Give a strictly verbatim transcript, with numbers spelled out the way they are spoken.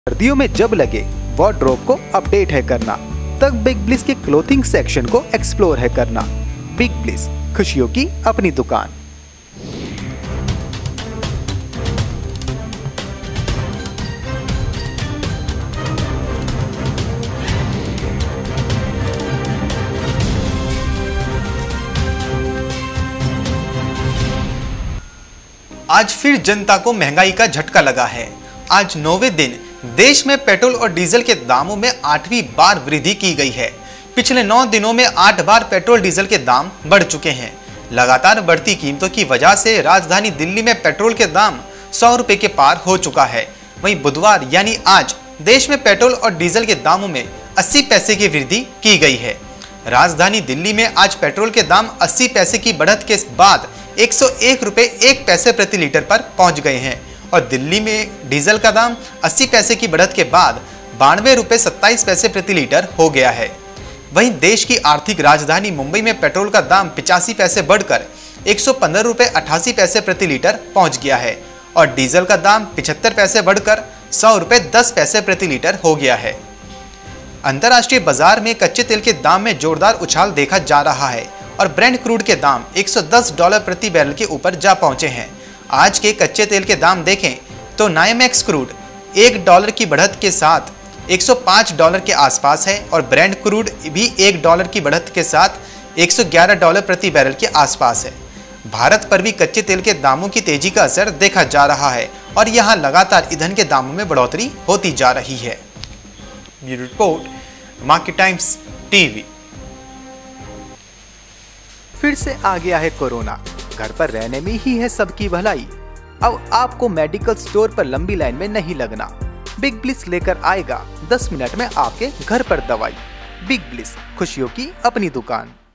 सर्दियों में जब लगे वार्डरोब को अपडेट है करना, तब बिग ब्लिस के क्लोथिंग सेक्शन को एक्सप्लोर है करना। बिग ब्लिस, खुशियों की अपनी दुकान। आज फिर जनता को महंगाई का झटका लगा है। आज नौवें दिन देश में पेट्रोल और डीजल के दामों में आठवीं बार वृद्धि की गई है। पिछले नौ दिनों में आठ बार पेट्रोल डीजल के दाम बढ़ चुके हैं। लगातार बढ़ती कीमतों की वजह से राजधानी दिल्ली में पेट्रोल के दाम सौ रुपए के पार हो चुका है। वहीं बुधवार यानी आज देश में पेट्रोल और डीजल के दामों में अस्सी पैसे की वृद्धि की गई है। राजधानी दिल्ली में आज पेट्रोल के दाम अस्सी पैसे की बढ़त के बाद एक सौ एक रुपए एक पैसे प्रति लीटर पर पहुंच गए हैं और दिल्ली में डीजल का दाम अस्सी पैसे की बढ़त के बाद बानवे रुपए सत्ताईस पैसे प्रति लीटर हो गया है। वहीं देश की आर्थिक राजधानी मुंबई में पेट्रोल का दाम पिचासी पैसे बढ़कर एक सौ पंद्रह रुपए अट्ठासी पैसे प्रति लीटर पहुंच गया है और डीजल का दाम पिछहत्तर पैसे बढ़कर सौ रुपए दस पैसे प्रति लीटर हो गया है। अंतर्राष्ट्रीय बाजार में कच्चे तेल के दाम में जोरदार उछाल देखा जा रहा है और ब्रेंट क्रूड के दाम एक सौ दस डॉलर प्रति बैरल के ऊपर जा पहुंचे हैं। आज के कच्चे तेल के दाम देखें तो नाइमेक्स क्रूड एक डॉलर की बढ़त के साथ एक सौ पाँच डॉलर के आसपास है और ब्रेंट क्रूड भी एक डॉलर की बढ़त के साथ एक सौ ग्यारह डॉलर प्रति बैरल के आसपास है। भारत पर भी कच्चे तेल के दामों की तेजी का असर देखा जा रहा है और यहाँ लगातार ईंधन के दामों में बढ़ोतरी होती जा रही है। Bureau report, market times TV. फिर से आ गया है कोरोना, घर पर रहने में ही है सबकी भलाई। अब आपको मेडिकल स्टोर पर लंबी लाइन में नहीं लगना। बिग ब्लिस लेकर आएगा दस मिनट में आपके घर पर दवाई। बिग ब्लिस, खुशियों की अपनी दुकान।